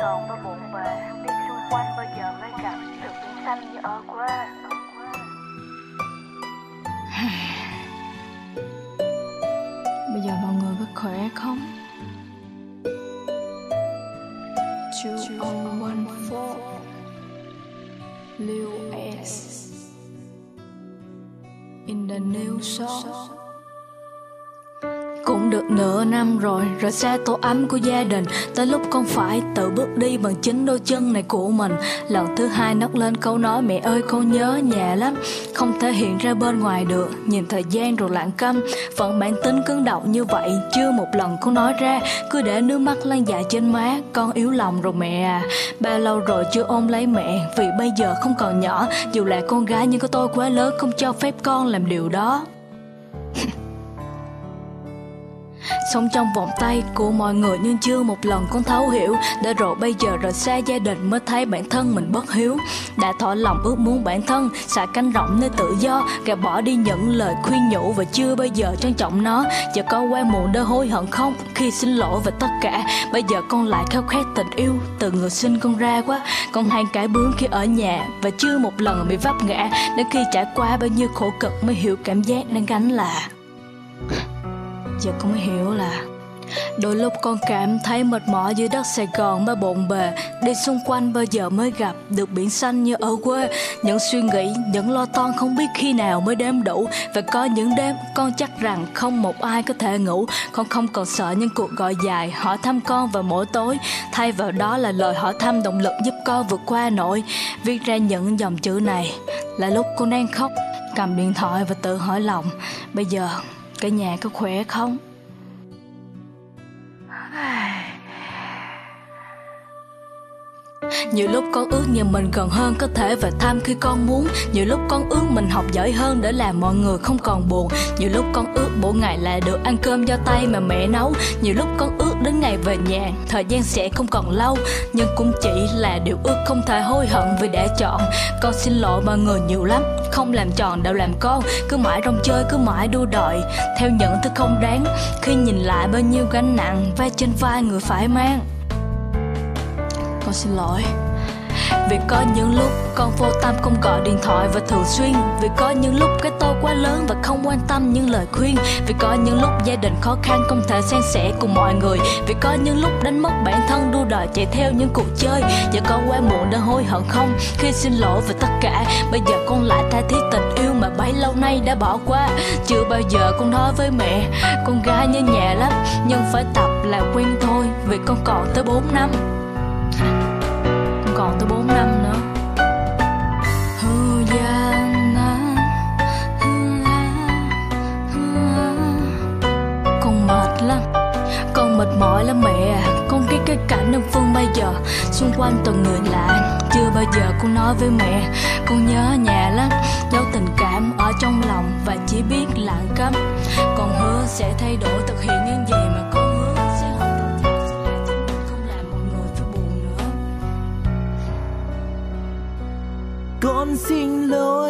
Gòn và bộn bề, biết xung quanh bao giờ mới gặp được biển xanh như ở quê. Bây giờ mọi người có khỏe không? 2014 Lil S In the new song. Cũng được nửa năm rồi, rời xa tổ ấm của gia đình. Tới lúc con phải tự bước đi bằng chính đôi chân này của mình. Lần thứ hai nấc lên câu nói mẹ ơi con nhớ nhà lắm. Không thể hiện ra bên ngoài được, nhìn thời gian rồi lặng câm. Vẫn bản tính cứng đầu như vậy, chưa một lần con nói ra. Cứ để nước mắt lan dài trên má, con yếu lòng rồi mẹ à. Bao lâu rồi chưa ôm lấy mẹ, vì bây giờ không còn nhỏ. Dù là con gái nhưng có tôi quá lớn, không cho phép con làm điều đó. Sống trong vòng tay của mọi người nhưng chưa một lần con thấu hiểu. Đã rồi bây giờ rời xa gia đình mới thấy bản thân mình bất hiếu. Đã thỏa lòng ước muốn bản thân xả cánh rộng nơi tự do, gạt bỏ đi những lời khuyên nhủ và chưa bao giờ trân trọng nó. Giờ có qua muộn để hối hận không khi xin lỗi về tất cả. Bây giờ con lại khao khát tình yêu từ người sinh con ra quá. Con hay cãi bướng khi ở nhà và chưa một lần bị vấp ngã. Đến khi trải qua bao nhiêu khổ cực mới hiểu cảm giác đang gánh là. Giờ con mới hiểu là đôi lúc con cảm thấy mệt mỏi dưới đất Sài Gòn mà bộn bề. Đi xung quanh bao giờ mới gặp được biển xanh như ở quê. Những suy nghĩ, những lo toan không biết khi nào mới đếm đủ. Và có những đêm con chắc rằng không một ai có thể ngủ. Con không còn sợ những cuộc gọi dài hỏi thăm con vào mỗi tối. Thay vào đó là lời hỏi thăm động lực giúp con vượt qua nỗi. Viết ra những dòng chữ này là lúc con đang khóc, cầm điện thoại và tự hỏi lòng, bây giờ cả nhà có khỏe không? Nhiều lúc con ước nhà mình gần hơn có thể về thăm khi con muốn. Nhiều lúc con ước mình học giỏi hơn để làm mọi người không còn buồn. Nhiều lúc con ước mỗi ngày là được ăn cơm do tay mà mẹ nấu. Nhiều lúc con ước đến ngày về nhà thời gian sẽ không còn lâu. Nhưng cũng chỉ là điều ước không thể hối hận vì đã chọn. Con xin lỗi mọi người nhiều lắm, không làm tròn đạo làm con. Cứ mãi rong chơi, cứ mãi đua đòi theo những thứ không đáng. Khi nhìn lại bao nhiêu gánh nặng vai trên vai người phải mang. Con xin lỗi vì có những lúc con vô tâm không gọi điện thoại và thường xuyên. Vì có những lúc cái tôi quá lớn và không quan tâm những lời khuyên. Vì có những lúc gia đình khó khăn không thể san sẻ cùng mọi người. Vì có những lúc đánh mất bản thân đua đòi chạy theo những cuộc chơi. Giờ con quá muộn để hối hận không khi xin lỗi về tất cả. Bây giờ con lại tha thiết tình yêu mà bấy lâu nay đã bỏ qua. Chưa bao giờ con nói với mẹ con gái nhớ nhà lắm, nhưng phải tập là quen thôi. Vì con còn tới 4 năm, còn tới 4 năm nữa. Con mệt lắm, con mệt mỏi lắm mẹ à. Con ghét cái cảnh đơn phương bây giờ, xung quanh toàn người lạ. Chưa bao giờ con nói với mẹ con nhớ nhà lắm. Giấu tình cảm ở trong lòng và chỉ biết lặng câm. Con hứa sẽ thay đổi, thực hiện những gì mà con hứa sẽ không thực hiện. Không làm mọi người phải buồn nữa. Con xin lỗi